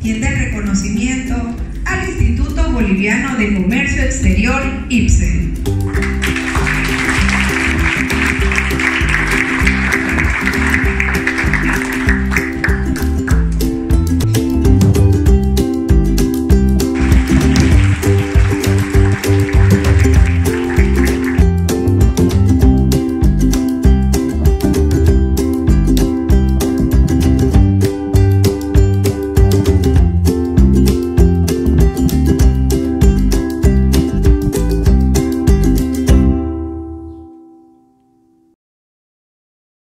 y de reconocimiento al Instituto Boliviano de Comercio Exterior, IPSE.